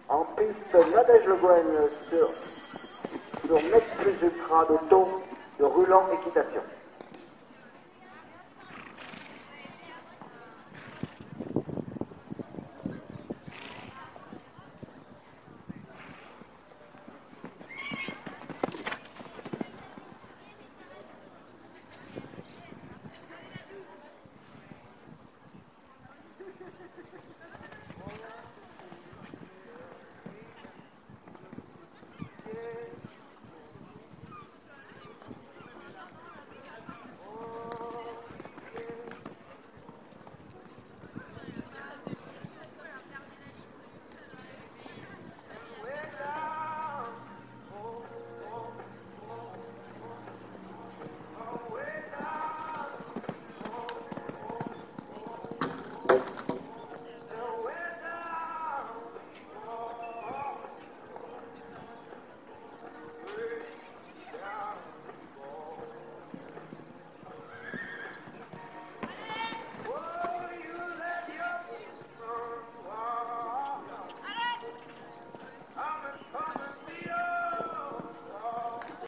En piste, Nadège Le Goigne sur Net Plus Ultra de Taux de Roulant Équitation.